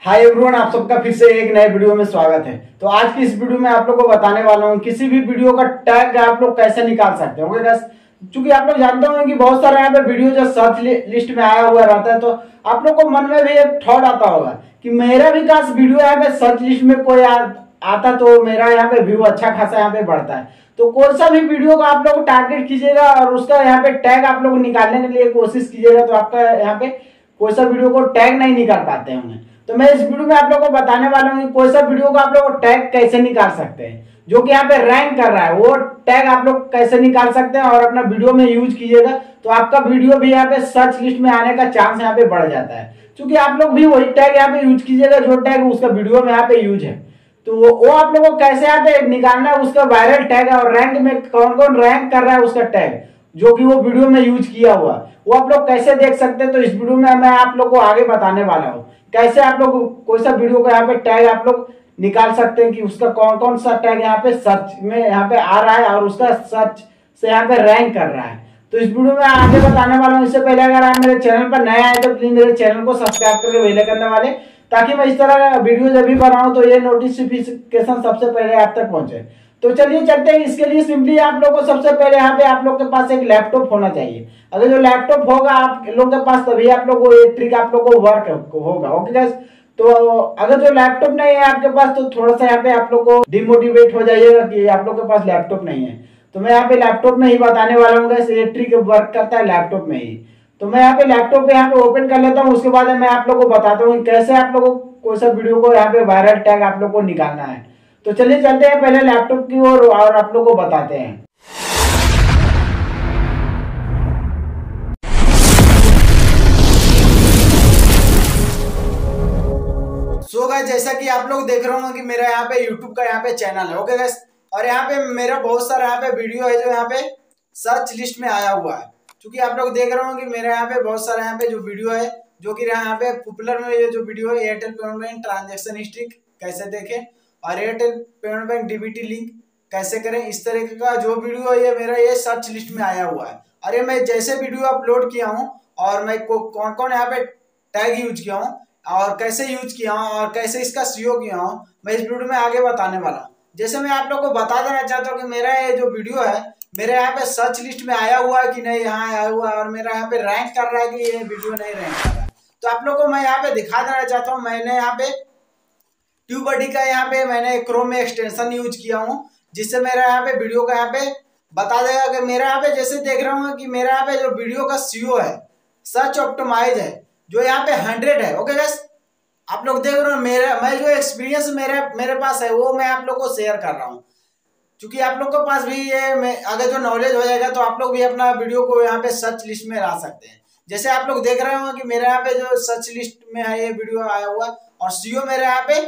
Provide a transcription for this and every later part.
Hi everyone, आप सबका फिर से एक नए वीडियो में स्वागत है। तो आज की इस वीडियो में आप लोग को बताने वाला हूँ किसी भी वीडियो का टैग आप लोग कैसे निकाल सकते हो। क्योंकि आप लोग जानते होंगे कि बहुत सारे यहाँ पे वीडियो जो सर्च लिस्ट में आया हुआ रहता है, तो आप लोग को मन में भी एक थॉट आता होगा कि मेरा भी काश वीडियो यहाँ पे सर्च लिस्ट में कोई आता तो मेरा यहाँ पे व्यू अच्छा खासा यहाँ पे बढ़ता है। तो कोई सा भी वीडियो को आप लोग टारगेट कीजिएगा और उसका यहाँ पे टैग आप लोग निकालने के लिए कोशिश कीजिएगा, तो आपका यहाँ पे कोई सा वीडियो को टैग नहीं निकाल पाते हैं। तो मैं इस वीडियो में आप लोगों को बताने वाला हूँ कि कोई सा वीडियो को आप लोग टैग कैसे निकाल सकते हैं जो कि यहाँ पे रैंक कर रहा है, वो टैग आप लोग कैसे निकाल सकते हैं और अपना वीडियो में यूज कीजिएगा तो आपका वीडियो भी यहाँ पे सर्च लिस्ट में आने का चांस यहाँ पे बढ़ जाता है। क्योंकि आप लोग भी वही टैग यहाँ पे यूज कीजिएगा जो टैग उसका वीडियो में यहाँ पे यूज है। तो वो आप लोगों को कैसे यहाँ पे निकालना है, उसका वायरल टैग है और रैंक में कौन कौन रैंक कर रहा है उसका टैग जो कि वो वीडियो में यूज किया हुआ, वो आप लोग कैसे देख सकते हैं। तो इस वीडियो में मैं आप लोग को आगे बताने वाला हूँ कैसे आप लोग कोई सा वीडियो को यहाँ पे टैग आप लोग निकाल सकते हैं कि उसका कौन कौन सा टैग यहाँ पे सर्च में यहाँ पे आ रहा है और उसका सर्च से यहाँ पे रैंक कर रहा है। तो इस वीडियो में आगे बताने वाला हूँ। इससे पहले अगर आप मेरे चैनल पर नए आए तो प्लीज मेरे चैनल को सब्सक्राइब करके बेल आइकन दबा लें ताकि मैं इस तरह का वीडियो जब भी बनाऊं तो ये नोटिफिकेशन सबसे पहले आप तक पहुंचे। तो चलिए चलते हैं। इसके लिए सिंपली आप लोग को सबसे पहले यहाँ पे आप लोग के पास एक लैपटॉप होना चाहिए। अगर जो लैपटॉप होगा आप लोग के पास तभी आप लोग को ये ट्रिक आप लोग को वर्क होगा। ओके गाइस, तो अगर जो लैपटॉप नहीं है आपके पास तो थोड़ा सा यहाँ पे आप लोग को डिमोटिवेट हो जाइएगा कि आप लोग के पास लैपटॉप नहीं है। तो मैं यहाँ पे लैपटॉप में ही बताने वाला हूँ गाइस, ये ट्रिक वर्क करता है लैपटॉप में ही। तो मैं यहाँ पे लैपटॉप पे यहाँ पे ओपन कर लेता हूँ। उसके बाद मैं आप लोग को बताता हूँ कैसे आप लोगों को कोई सा वीडियो को यहाँ पे वायरल टैग आप लोग को निकालना है। तो चलिए चलते हैं पहले लैपटॉप की ओर और आप लोग को बताते हैं। सो गाइस, जैसा कि आप लोग देख रहे हो कि मेरा यहाँ पे यूट्यूब का यहाँ पे चैनल है। ओके गाइस, और यहाँ पे मेरा बहुत सारा यहाँ पे वीडियो है जो यहाँ पे सर्च लिस्ट में आया हुआ है। क्योंकि आप लोग देख रहे हो कि मेरा यहाँ पे बहुत सारा यहाँ पे जो वीडियो है जो कि यहाँ पे पॉपुलर में ये जो वीडियो है Airtel payment bank transaction history कैसे देखें और Airtel payment bank DBT link कैसे करें, इस तरीके का जो वीडियो है ये मेरा ये सर्च लिस्ट में आया हुआ है। और ये मैं जैसे वीडियो अपलोड किया हूँ और मैं कौन कौन यहाँ पे टैग यूज किया हूँ और कैसे यूज किया हूँ और कैसे इसका सीओ किया हूँ, मैं इस वीडियो में आगे बताने वाला हूँ। जैसे मैं आप लोग को बता देना चाहता हूँ कि मेरा ये जो वीडियो है मेरे यहाँ पे सर्च लिस्ट में आया हुआ है कि नहीं, यहाँ आया हुआ है और मेरा यहाँ पे रैंक कर रहा है कि ये वीडियो नहीं रैंक कर रहा है। तो आप लोग को मैं यहाँ पे दिखा देना चाहता हूँ। मैंने यहाँ पे ट्यूबबडी का यहाँ पे मैंने क्रोम में एक्सटेंशन यूज किया हूँ जिससे मेरा यहाँ पे वीडियो का यहाँ पे बता देगा कि मेरा यहाँ पे जैसे देख रहा हूँ कि मेरा यहाँ पे जो वीडियो का सीओ है सर्च ऑप्टिमाइज है जो यहाँ पे 100 है। ओके गाइस, आप लोग देख रहे हो मैं जो एक्सपीरियंस मेरे पास है वो मैं आप लोग को शेयर कर रहा हूँ। क्योंकि आप लोग के पास भी ये अगर जो नॉलेज हो जाएगा तो आप लोग भी अपना वीडियो को यहाँ पे सर्च लिस्ट में ला सकते हैं। जैसे आप लोग देख रहे हो कि मेरे यहाँ पे जो सर्च लिस्ट में है ये वीडियो आया हुआ और सीओ मेरे यहाँ पे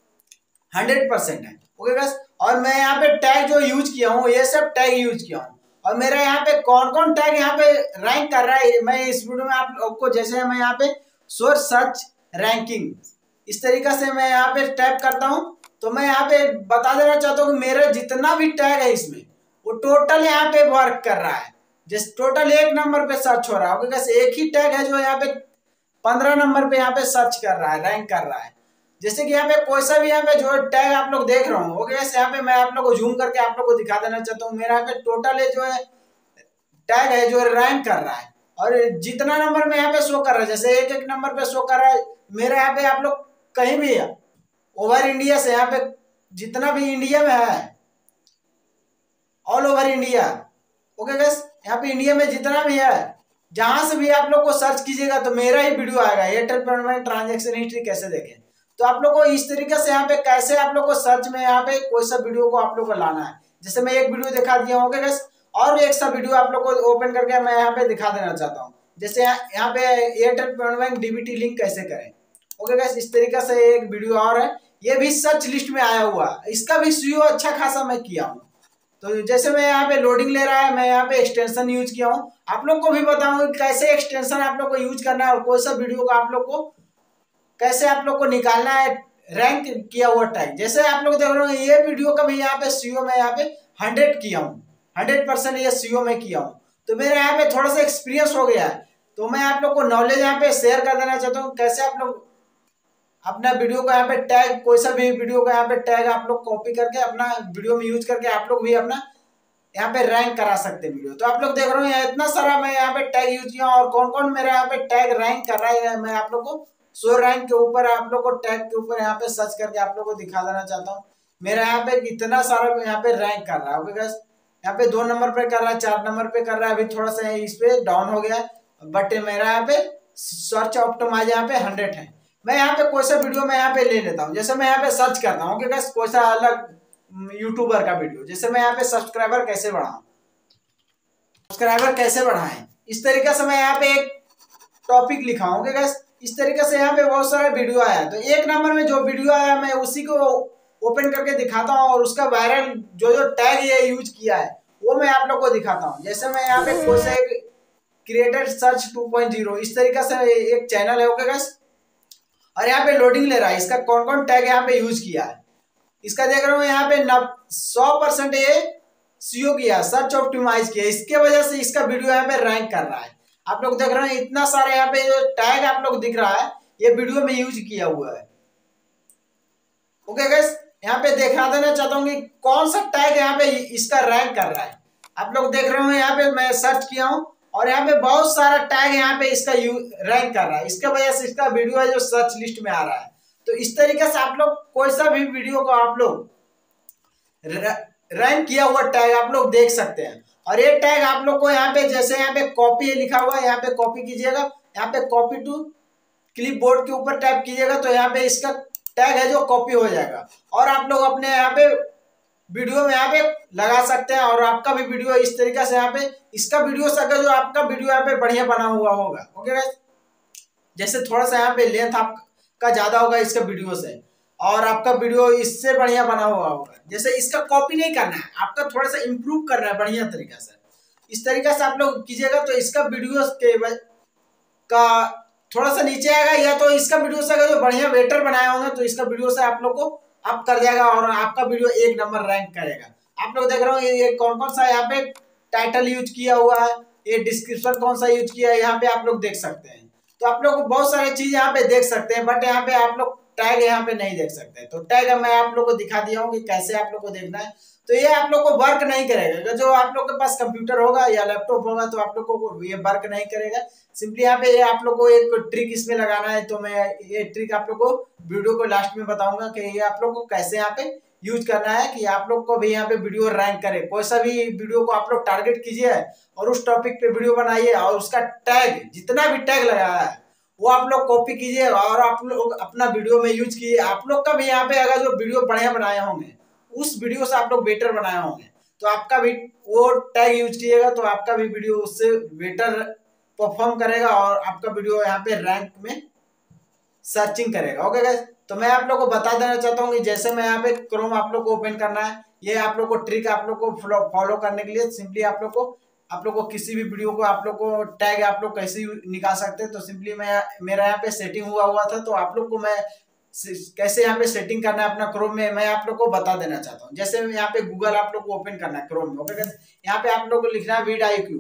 100% है। ओके गाइस, और मैं यहाँ पे टैग जो यूज किया हूँ ये सब टैग यूज किया हूँ और मेरा यहाँ पे कौन कौन टैग यहाँ पे रैंक कर रहा है मैं इस वीडियो में आप लोग को, जैसे मैं यहाँ पे सोर्स सर्च रैंकिंग इस तरीका से मैं यहाँ पे टैप करता हूँ तो मैं यहाँ पे बता देना चाहता हूँ कि मेरा जितना भी टैग है इसमें वो टोटल यहाँ पे वर्क कर रहा है। जैसे टोटल 1 नंबर पे सर्च हो रहा है। ओके, एक ही टैग है जो यहाँ पे 15 नंबर पे यहाँ पे सर्च कर रहा है, रैंक कर रहा है। जैसे कि यहाँ पे कोई सा भी यहाँ पे जो टैग आप लोग देख रहे हो। ओके, यहाँ पे मैं आप लोग को जूम करके आप लोग को दिखा देना चाहता हूँ। मेरा यहाँ पे टोटल है जो है टैग है जो रैंक कर रहा है और जितना नंबर में यहाँ पे शो कर रहा है, जैसे 1-1 नंबर पे शो कर रहा है मेरा यहाँ पे आप लोग कहीं भी है ओवर इंडिया से यहाँ पे जितना भी इंडिया में है all over India. Okay guys, यहाँ पे इंडिया में जितना भी है जहां से भी आप लोग को सर्च कीजिएगा तो मेरा ही वीडियो आएगा एयरटेल पेमेंट ट्रांजेक्शन हिस्ट्री कैसे देखें। तो आप लोग को इस तरीके से यहाँ पे कैसे आप लोग को सर्च में यहाँ पे कोई सा वीडियो को आप लोग को लाना है। जैसे मैं एक वीडियो दिखा दिया हूँ। ओके गाइस, और एक सा वीडियो आप लोग को ओपन करके मैं यहाँ पे दिखा देना चाहता हूँ। जैसे यहाँ पे Airtel payment bank DBT link कैसे करें। ओके गाइस, इस तरीके से एक वीडियो और है, ये भी सर्च लिस्ट में आया हुआ है, इसका भी सीओ अच्छा खासा मैं किया हूँ। तो जैसे मैं यहाँ पे लोडिंग ले रहा है मैं यहाँ पे एक्सटेंशन यूज किया हूँ। आप लोग को भी बताऊंगा कैसे एक्सटेंशन आप लोग को यूज करना है और कोई सा वीडियो का आप लोग को कैसे आप लोग को निकालना है रैंक किया हुआ टैग। जैसे आप लोग देख रहे हो ये वीडियो का भी यहाँ पे सीओ मैं यहाँ पे 100 किया हूँ, 100% ये सीओ में किया हूँ। तो मेरे यहाँ पे थोड़ा सा एक्सपीरियंस हो गया है तो मैं आप लोग को नॉलेज यहाँ पे शेयर कर देना चाहता हूँ कैसे आप लोग अपना वीडियो को यहाँ पे टैग, कोई सा भी वीडियो का यहाँ पे टैग आप लोग कॉपी करके अपना वीडियो में यूज करके आप लोग भी अपना यहाँ पे रैंक करा सकते हैं वीडियो। तो आप लोग देख रहे हो यहाँ इतना सारा मैं यहाँ पे टैग यूज किया और कौन कौन मेरा यहाँ पे टैग रैंक कर रहा है मैं आप लोग को शो रैंक के ऊपर आप लोग को टैग के ऊपर यहाँ पे सर्च करके आप लोग को दिखा देना चाहता हूँ। मेरा यहाँ पे इतना सारा यहाँ पे रैंक कर रहा है। ओके गाइस, यहाँ पे 2 नंबर पे कर रहा है, 4 नंबर पे कर रहा है, अभी थोड़ा सा इस पे डाउन हो गया, बट मेरा यहाँ पे सर्च ऑप्टिमाइज यहाँ पे 100 है। मैं यहाँ पे कोई सा वीडियो मैं यहाँ पे ले लेता हूँ, जैसे मैं यहाँ पे सर्च करता हूँ कि कोई सा अलग यूट्यूबर का वीडियो, जैसे मैं यहाँ पे सब्सक्राइबर कैसे बढ़ाऊं, सब्सक्राइबर कैसे बढ़ाएं, इस तरीके से मैं यहाँ पे एक टॉपिक लिखा हूँ। गैस इस तरीके से यहाँ पे बहुत सारा वीडियो आया है, तो 1 नंबर में जो वीडियो आया मैं उसी को ओपन करके दिखाता हूँ और उसका वायरल जो जो टैग ये यूज किया है वो मैं आप लोग को दिखाता हूँ। जैसे मैं यहाँ पे कोई सा एक क्रिएटर सर्च 2.0 इस तरीके से एक चैनल है। ओके गैस, और यहाँ पे लोडिंग ले रहा है, इसका कौन कौन टैग यहाँ पे यूज किया है, इसका देख रहा हूँ यहाँ पे 100% ये सीओ किया, सर्च ऑप्टिमाइज किया, इसके वजह से इसका वीडियो यहाँ पे रैंक कर रहा है। आप लोग देख रहे हैं इतना सारे यहाँ पे जो टैग आप लोग दिख रहा है ये वीडियो में यूज किया हुआ है। ओके गाइस, यहाँ पे दिखा देना चाहता हूँ कि कौन सा टैग यहाँ पे इसका रैंक कर रहा है। आप लोग देख रहे हो यहाँ पे मैं सर्च किया हूँ और यहाँ पे बहुत सारा टैग यहाँ पे इसका रैंक कर रहा है, इसके वजह से इसका वीडियो है जो सर्च लिस्ट में आ रहा है। तो इस तरीके से आप लोग कोई सा भी वीडियो को आप लोग रैंक किया हुआ टैग आप लोग देख सकते हैं। और ये टैग आप लोग को यहाँ पे जैसे यहाँ पे कॉपी लिखा हुआ है, यहाँ पे कॉपी कीजिएगा, यहाँ पे कॉपी टू क्लिपबोर्ड के ऊपर टैप कीजिएगा तो यहाँ पे इसका टैग है जो कॉपी हो जाएगा और आप लोग अपने यहाँ पे वीडियो में यहाँ पे लगा सकते हैं और आपका भी वीडियो इस तरीके से यहाँ पे इसका वीडियो से अगर जो आपका वीडियो यहाँ पे बढ़िया बना हुआ होगा। ओके गाइस, जैसे थोड़ा सा यहाँ पे लेंथ आपका ज्यादा होगा इसका वीडियो से और आपका वीडियो इससे बढ़िया बना हुआ होगा, जैसे इसका कॉपी नहीं करना है, आपका थोड़ा सा इम्प्रूव करना है बढ़िया तरीके से। इस तरीके से आप लोग कीजिएगा तो इसका वीडियो के का थोड़ा सा नीचे आएगा, या तो इसका वीडियो से अगर जो बढ़िया वेटर बनाए होंगे तो इसका वीडियो से आप लोग को अप कर जाएगा और आपका वीडियो 1 नंबर रैंक करेगा। आप लोग देख रहे हो ये कौन कौन सा यहाँ पे टाइटल यूज किया हुआ है, ये डिस्क्रिप्शन कौन सा यूज किया है यहाँ पे आप लोग देख सकते हैं। तो आप लोग बहुत सारी चीज यहाँ पे देख सकते हैं, बट यहाँ पे आप लोग टैग यहाँ पे नहीं देख सकते। तो टैग मैं आप लोग को दिखा दिया हूँ कि कैसे आप लोग को देखना है। तो ये आप लोग को वर्क नहीं करेगा, जो आप लोग के पास कंप्यूटर होगा या लैपटॉप होगा तो आप लोग को ये वर्क नहीं करेगा। सिंपली यहाँ पे आप लोग को एक ट्रिक इसमें लगाना है, तो मैं ये ट्रिक आप लोग को वीडियो को लास्ट में बताऊंगा कि ये आप लोग को कैसे यहाँ पे यूज करना है कि आप लोग को भी यहाँ पे वीडियो रैंक करे। कोई सा भी वीडियो को आप लोग टारगेट कीजिए और उस टॉपिक पे वीडियो बनाइए और उसका टैग जितना भी टैग लगाया है वो आप लोग कॉपी कीजिए और आप लोग अपना वीडियो में यूज कीजिए। आप लोग का भी यहाँ पे अगर जो वीडियो बढ़िया बनाए होंगे उस वीडियो से आप लोग बेटर बनाए होंगे तो आपका भी वो टैग यूज कीजिएगा तो आपका भी वीडियो उससे बेटर परफॉर्म करेगा और आपका वीडियो यहाँ पे रैंक में सर्चिंग करेगा। ओके गाइस, तो मैं आप लोग को बता देना चाहता हूँ कि जैसे मैं यहाँ पे क्रोम आप लोग को ओपन करना है, ये आप लोग को ट्रिक आप लोग को फॉलो करने के लिए सिंपली आप लोग को किसी भी वीडियो को आप लोग को टैग आप लोग कैसे निकाल सकते हैं। तो सिंपली मैं मेरा यहाँ पे सेटिंग हुआ था तो आप लोग को मैं कैसे यहाँ पे सेटिंग करना है अपना क्रोम में मैं आप लोग को बता देना चाहता हूँ। जैसे यहाँ पे गूगल आप लोग को ओपन करना है क्रोम में। ओके गाइस, यहाँ पे आप लोग को लिखना है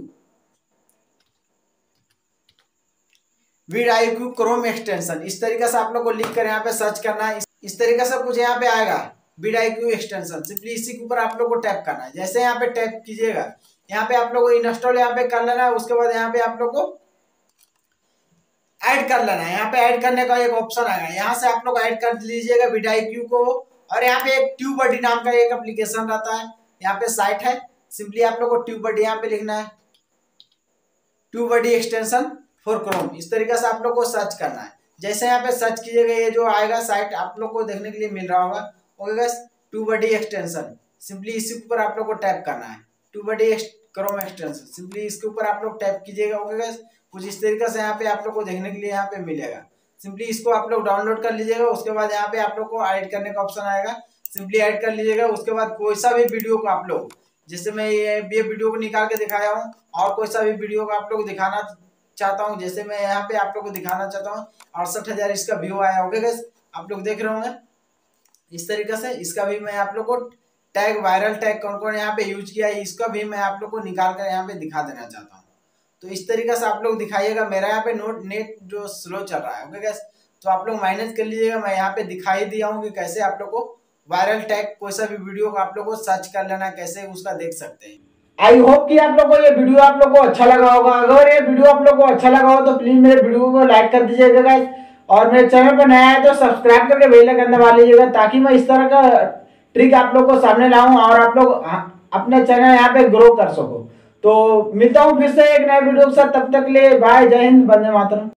vidIQ क्रोम एक्सटेंशन, इस तरीके से आप लोग को लिख कर यहाँ पे सर्च करना है। इस तरीके से कुछ यहाँ पे आएगा vidIQ एक्सटेंशन, सिंपली इसी के ऊपर आप लोग को टैप करना है। जैसे यहाँ पे टैप कीजिएगा यहाँ पे आप लोग को इंस्टॉल यहाँ पे कर लेना है। उसके बाद यहाँ पे आप लोग को ऐड कर लेना है, यहाँ पे ऐड करने का एक ऑप्शन आएगा, यहाँ से आप लोग ऐड कर लीजिएगा vidIQ को। और यहाँ पे एक ट्यूबबडी नाम का एक एप्लीकेशन रहता है, यहाँ पे साइट है, सिंपली आप लोग को ट्यूबबडी यहाँ पे लिखना है, ट्यूबबडी एक्सटेंशन फॉर क्रोम, इस तरीके से आप लोग को सर्च करना है। जैसे यहाँ पे सर्च कीजिएगा ये जो आएगा साइट आप लोग को देखने के लिए मिल रहा होगा। Okay guys, TubeBuddy extension, simply इसी के ऊपर आप लोग को टैप करना है, ट्यूबबडी क्रोम एक्सटेंशन, सिंपली इसके ऊपर आप लोग टैप कीजिएगा। ओके गाइस, कुछ इस तरीके से यहाँ पे आप लोग को देखने के लिए यहाँ पे मिलेगा, सिंपली इसको आप लोग डाउनलोड कर लीजिएगा। उसके बाद यहाँ पे आप लोग को ऐड करने का ऑप्शन आएगा, सिंपली ऐड कर लीजिएगा। उसके बाद कोई सा भी वीडियो को आप लोग, जैसे मैं ये वीडियो को निकाल के दिखाया हूँ और कोई सा भी वीडियो को आप लोग दिखाना चाहता हूँ, जैसे मैं यहाँ पे आप लोग को दिखाना चाहता हूँ 68,000 इसका व्यू आया। ओके गाइस, आप लोग देख रहे होंगे इस तरीके से, इसका भी मैं आप लोग को टैग वायरल टैग कौन कौन यहाँ पे यूज किया है इसका भी मैं आप लोग को निकाल कर यहाँ पे दिखा देना चाहता हूँ। तो इस तरीके से आप लोग दिखाइएगा। मेरा यहाँ पे नेट जो स्लो चल रहा है। ओके गाइस, तो आप लोग मैनेज कर लीजिएगा। मैं यहाँ पे दिखाई दिया हूँ कि कैसे आप लोग को वायरल टैग कोई सा भी वीडियो को आप लोग को सर्च कर लेना, कैसे उसका देख सकते हैं। आई होप कि आप लोग को ये वीडियो आप लोग को अच्छा लगा होगा। अगर ये वीडियो आप लोग को अच्छा लगा हो तो प्लीज मेरे वीडियो को लाइक कर दीजिएगा गाइस, और मेरे चैनल पर नया है तो सब्सक्राइब करके बेल आइकन दबा लीजिएगा, ताकि मैं इस तरह का ट्रिक आप लोग को सामने लाऊं और आप लोग अपने चैनल यहाँ पे ग्रो कर सको। तो मिलता हूँ फिर से एक नए वीडियो के साथ, तब तक के लिए बाय, जय हिंद, वंदे मातरम।